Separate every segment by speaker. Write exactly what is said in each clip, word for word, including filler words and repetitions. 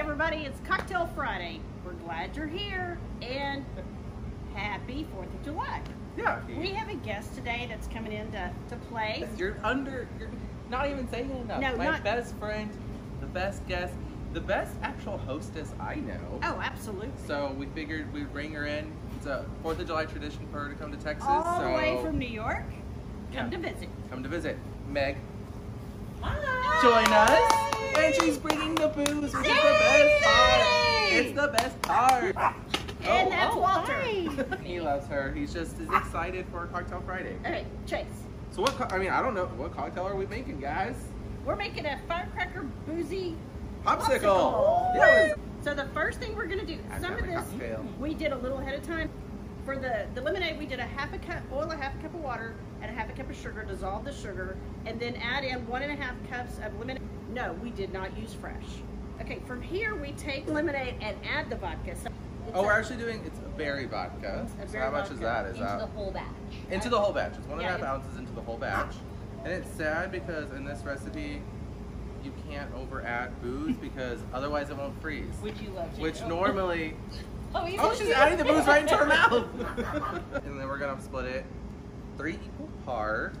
Speaker 1: everybody, it's Cocktail Friday. We're glad you're here and happy fourth of July.
Speaker 2: Yeah.
Speaker 1: We have a guest today that's coming in to, to play.
Speaker 2: You're under, you're not even saying it enough.
Speaker 1: No,
Speaker 2: My
Speaker 1: not,
Speaker 2: best friend, the best guest, the best actual hostess I know.
Speaker 1: Oh, absolutely.
Speaker 2: So we figured we'd bring her in. It's a fourth of July tradition for her to come to Texas.
Speaker 1: All
Speaker 2: so
Speaker 1: the way from New York, come
Speaker 2: yeah.
Speaker 1: to visit.
Speaker 2: Come to visit. Meg.
Speaker 1: Hi.
Speaker 2: Join us. And she's bringing the booze, which is the best part. It's the best part.
Speaker 1: And
Speaker 2: oh,
Speaker 1: that's
Speaker 2: oh,
Speaker 1: Walter.
Speaker 2: He loves her. He's just as excited for Cocktail Friday.
Speaker 1: All right, Chase.
Speaker 2: So what, co- I mean, I don't know, what cocktail are we making, guys?
Speaker 1: We're making a Firecracker Boozy
Speaker 2: Popsicle.
Speaker 1: Popsicle.
Speaker 2: Yeah,
Speaker 1: so the first thing we're gonna do,
Speaker 2: I've
Speaker 1: some
Speaker 2: got
Speaker 1: of
Speaker 2: my
Speaker 1: this
Speaker 2: cocktail.
Speaker 1: we did a little ahead of time. For the, the lemonade, we did a half a cup, boil a half a cup of water, and a half a cup of sugar, dissolve the sugar, and then add in one and a half cups of lemonade. No, we did not use fresh. Okay, from here we take lemonade and add the vodka. So
Speaker 2: oh, we're actually doing, it's a berry vodka.
Speaker 1: A
Speaker 2: So
Speaker 1: berry
Speaker 2: how much
Speaker 1: vodka
Speaker 2: is that? Is
Speaker 3: into
Speaker 2: that
Speaker 3: the whole batch.
Speaker 2: into the whole batch? It's one and a
Speaker 1: Yeah,
Speaker 2: half
Speaker 1: yeah.
Speaker 2: ounces into the whole batch. And it's sad because in this recipe, you can't over add booze because otherwise it won't freeze.
Speaker 3: Which you love to
Speaker 2: Which
Speaker 3: do.
Speaker 2: normally,
Speaker 3: Oh, you
Speaker 2: oh,
Speaker 3: love
Speaker 2: she's
Speaker 3: to-
Speaker 2: adding the booze right into her mouth. And then we're gonna split it three equal parts.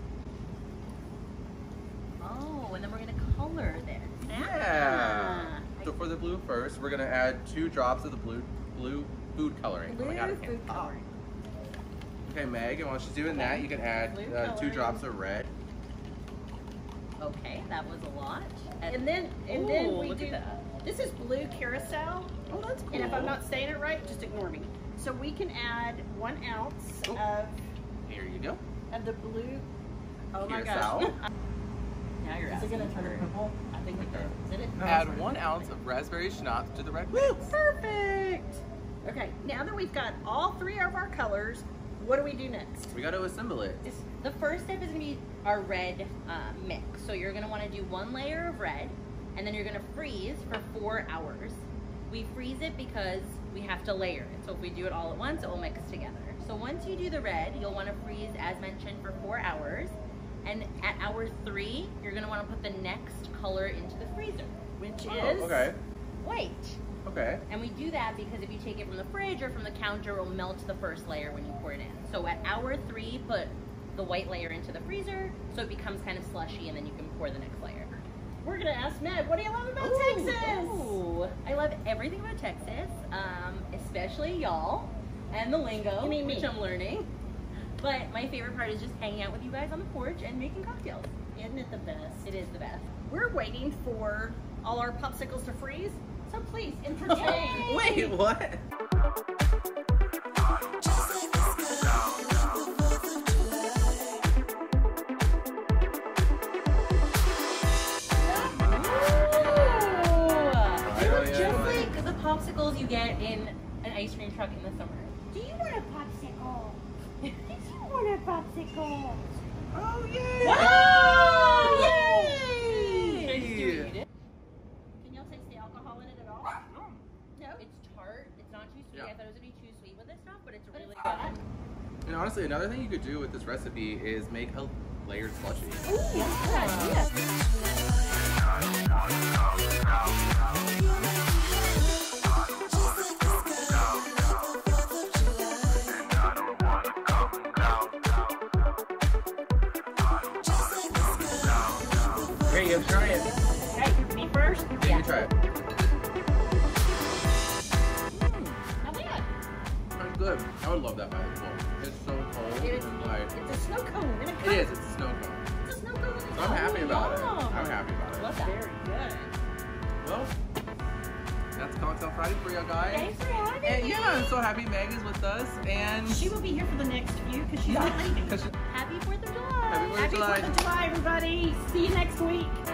Speaker 3: Oh, and then we're gonna color this.
Speaker 2: Yeah. So for the blue first, we're gonna add two drops of the blue blue food coloring.
Speaker 1: blue
Speaker 2: oh my God, I can't
Speaker 1: food
Speaker 2: talk.
Speaker 1: coloring.
Speaker 2: Okay, Meg, and while she's doing that, you can add
Speaker 1: Blue
Speaker 2: uh, two
Speaker 1: coloring.
Speaker 2: drops of red.
Speaker 3: Okay, that was a lot.
Speaker 1: And then and
Speaker 3: Ooh,
Speaker 1: then we
Speaker 3: look
Speaker 1: do.
Speaker 3: at that.
Speaker 1: This is blue curacao.
Speaker 2: Oh, that's cool.
Speaker 1: And if I'm not saying it right, just ignore me. So we can add one ounce
Speaker 2: Oh.
Speaker 1: of
Speaker 2: Here you go.
Speaker 1: of the blue. Oh my
Speaker 2: Curacao.
Speaker 1: gosh.
Speaker 3: Now you're
Speaker 1: Is it
Speaker 3: asking
Speaker 1: gonna turn
Speaker 3: for-
Speaker 1: purple?
Speaker 3: I think we
Speaker 2: Okay.
Speaker 3: did. Did it?
Speaker 2: No.
Speaker 4: Add one ounce of raspberry schnapps to the red
Speaker 1: Woo,
Speaker 4: mix.
Speaker 1: perfect. Okay, now that we've got all three of our colors, what do we do next?
Speaker 2: We got to assemble it.
Speaker 3: This- The first step is gonna be our red uh, mix. So you're gonna wanna do one layer of red, and then you're gonna freeze for four hours. We freeze it because we have to layer it. So if we do it all at once, it will mix together. So once you do the red, you'll wanna freeze, as mentioned, for four hours. And at hour three, you're gonna wanna put the next color into the freezer, which
Speaker 2: Oh,
Speaker 3: is
Speaker 2: okay.
Speaker 3: white.
Speaker 2: Okay.
Speaker 3: And we do that because if you take it from the fridge or from the counter, it will melt the first layer when you pour it in. So at hour three, put the white layer into the freezer so it becomes kind of slushy, and then you can pour the next layer.
Speaker 1: We're gonna ask Meg, what do you love about
Speaker 3: Ooh,
Speaker 1: Texas?
Speaker 3: ooh. I love everything about Texas, um, especially y'all and the lingo,
Speaker 1: You mean me?
Speaker 3: which I'm learning. But my favorite part is just hanging out with you guys on the porch and making cocktails.
Speaker 1: Isn't it the best?
Speaker 3: It is the best.
Speaker 1: We're waiting for all our popsicles to freeze, so please entertain.
Speaker 2: Wait, what?
Speaker 3: They look just like the popsicles you get in an ice cream truck in the summer.
Speaker 1: Do you want a popsicle? Do you want a popsicle?
Speaker 2: Oh, yay!
Speaker 1: Wow!
Speaker 2: Yay!
Speaker 1: Can y'all taste the alcohol in it at all? No.
Speaker 3: It's tart. It's not too sweet.
Speaker 2: Yeah.
Speaker 3: I thought it was gonna be too sweet with this stuff, but it's
Speaker 1: But
Speaker 3: really
Speaker 1: it's
Speaker 3: good.
Speaker 1: good.
Speaker 2: And honestly, another thing you could do with this recipe is make a layered slushy.
Speaker 1: Ooh, yeah.
Speaker 2: Here you go, try it.
Speaker 1: Hey, me first?
Speaker 2: Yeah, you can try it.
Speaker 1: Not bad.
Speaker 2: That's good. I would love that by the pool. It's so cold.
Speaker 1: It is,
Speaker 2: Like,
Speaker 1: it's a snow cone in a cup.
Speaker 2: it is. It's a snow cone.
Speaker 1: It's a snow cone in a
Speaker 2: So
Speaker 1: cup.
Speaker 2: I'm happy about it.
Speaker 1: Yum.
Speaker 2: I'm happy about it.
Speaker 3: Love that.
Speaker 1: Very good.
Speaker 2: Well, that's Cocktail Friday for you guys.
Speaker 1: Thanks for having
Speaker 2: And
Speaker 1: me.
Speaker 2: yeah, I'm so happy Meg is with us. And
Speaker 1: She will be here for the next few because she's not leaving.
Speaker 2: Because
Speaker 3: Happy fourth of July!
Speaker 2: Happy Fourth of
Speaker 1: Happy
Speaker 2: July.
Speaker 1: fourth of July, everybody. See you next week.